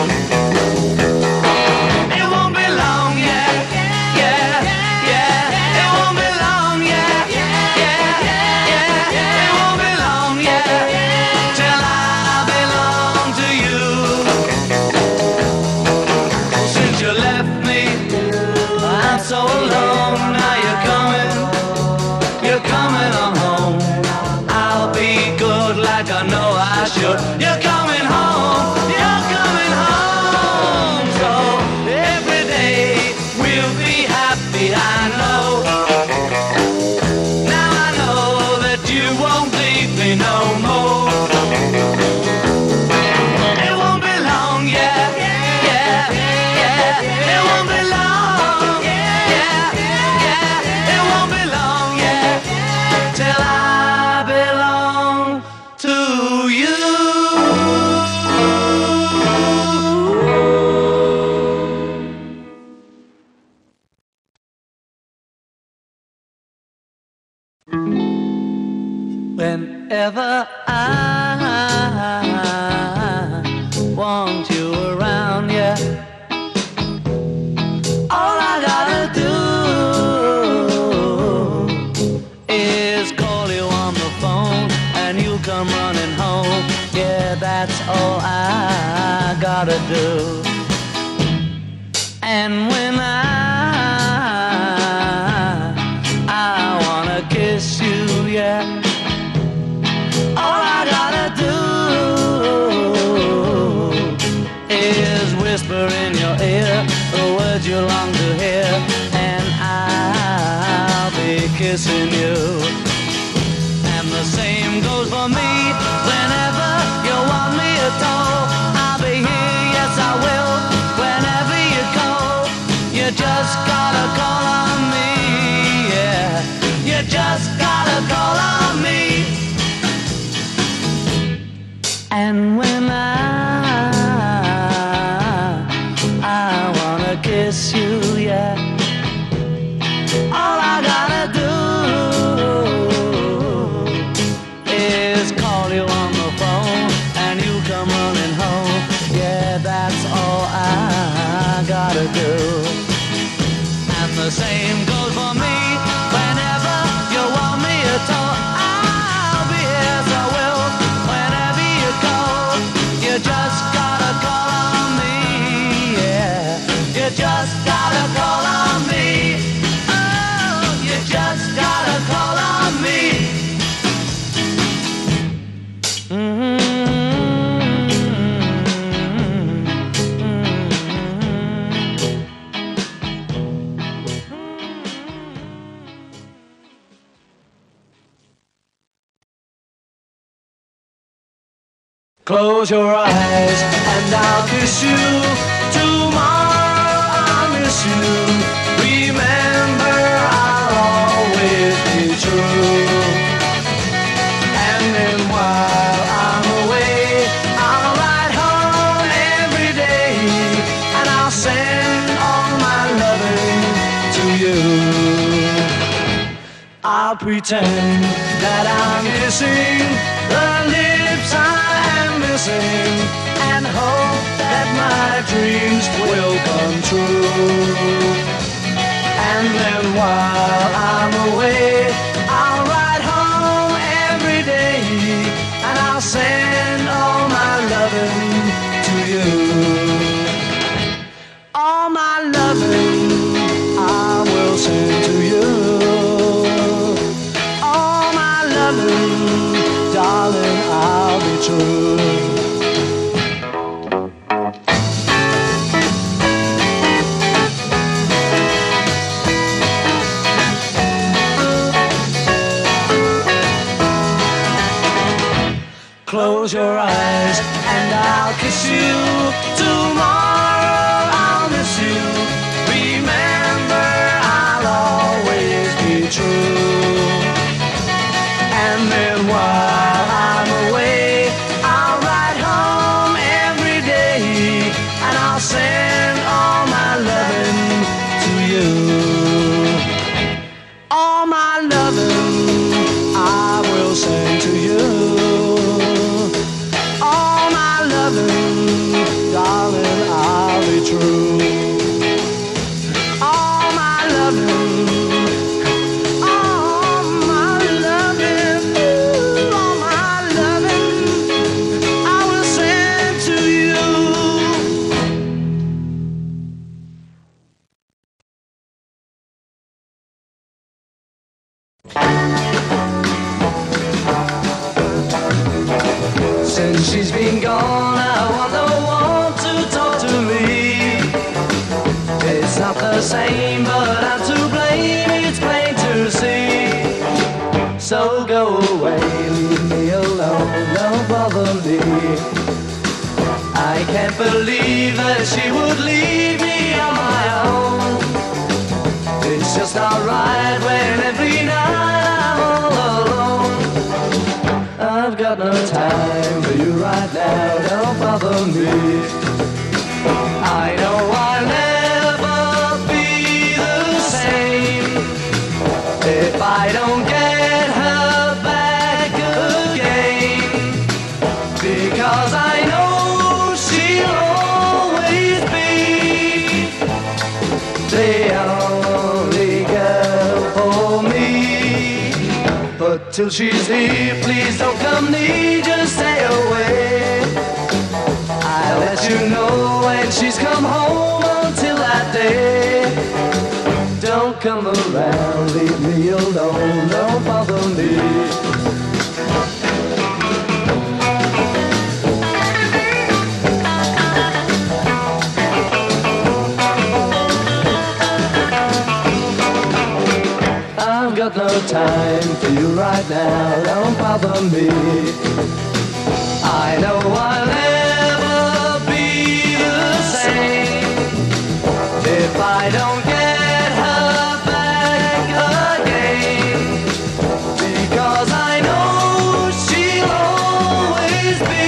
Speaker 1: It won't be long, yeah, yeah, yeah. It won't be long, yeah, yeah, yeah. It won't be long, yeah, till I belong to you. Since you left me, I'm so alone. Now you're coming on home. I'll be good like I know I should. You're coming home, you're coming home. So every day we'll be happy, I know. Now I know that you won't leave me no more. It won't be long, yeah, yeah, yeah. It won't be long, yeah, yeah. It won't be long, yeah, till I belong to you. Whenever I want you around, yeah, all I gotta do is call you on the phone and you come running home. Yeah, that's all I gotta do. And when I wanna kiss you, yeah, all I gotta do is whisper in your ear the words you long to hear, and I'll be kissing you. And the same goes for me. Whenever you want me at all, I'll be here, yes I will. Whenever you call, you just gotta call on me, yeah. You just gotta call on me. And when I wanna kiss you, yeah, all I gotta do is call you on the phone and you come running home. Yeah, that's all I gotta do. And the same goes for me. Whenever you want me at all, I'll be here, so I will. Whenever you call, you just gotta call on me, yeah. You just gotta call on me. Oh, you just gotta call on me. Close your eyes and I'll kiss you. Tomorrow I'll miss you. Remember, I'll always be true. And then while I'm away, I'll ride home every day, and I'll send all my loving to you. I'll pretend that I'm kissing the lips
Speaker 2: dreams will come true. And then while I'm away, I'll ride home every day, and I'll send all my loving to you. All my loving I will send to you. All my loving, darling, I'll be true. Close your eyes and I'll kiss you. Tomorrow I'll miss you. Remember, I'll always be true. And then while I'm away, I'll ride home every day, and I'll send all my loving to you. All my loving I will send to you. All my loving, darling, I'll be true. All my loving, all my loving, ooh, all my loving, I will send to you. Since she's been gone, I want no one to talk to me. It's not the same, but I'm to blame, it's plain to see. So go away, leave me alone, don't bother me. I can't believe that she would leave me on my own. It's just not right when every night I'm all alone. I've got no time for you right now, don't bother me. I know I'll never be the same if I don't get her back again, because I know she'll always be the only girl for me. But till she's here, please don't come near, just stay away. I'll let you know when she's come home. Until that day, don't come around, leave me alone, don't bother me. I've got no time for you right now, don't bother me. I know I'll never be the same if I don't get her back again, because I know she'll always be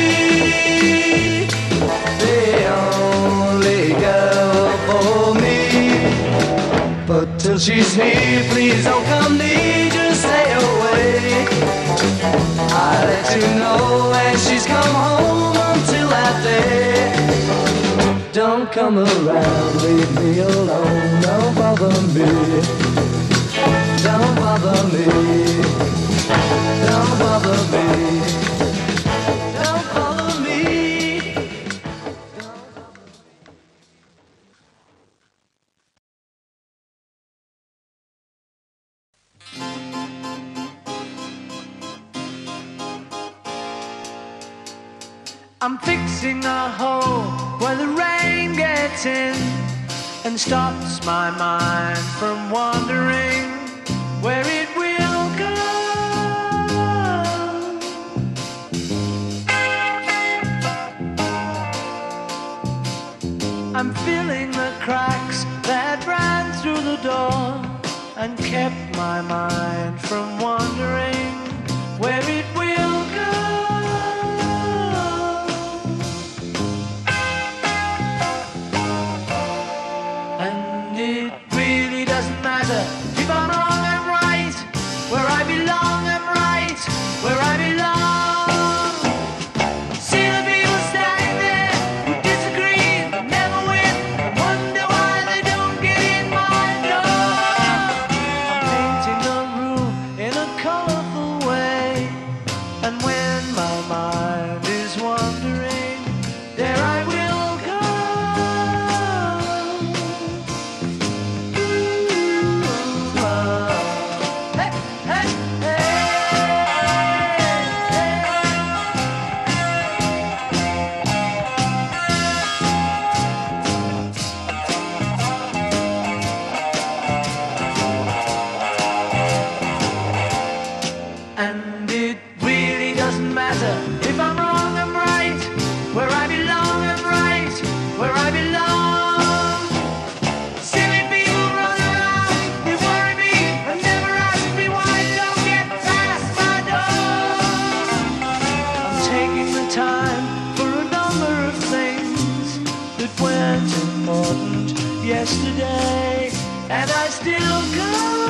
Speaker 2: the only girl for me. But till she's here, please don't come near, just stay away. I'll let you know when she's come home. Until that day, don't come around, leave me alone, don't bother me. Don't bother me. Don't bother me. Don't bother me. I'm fixing a hole where the rain gets in and stops my mind from wandering where it will go. I'm filling the cracks that ran through the door and kept my mind from wandering where it will go. And it really doesn't matter if I'm wrong, I'm right. Where I belong, I'm right. Where I belong. See the people standing there who disagree, but never taking the time for a number of things that weren't important yesterday, and I still go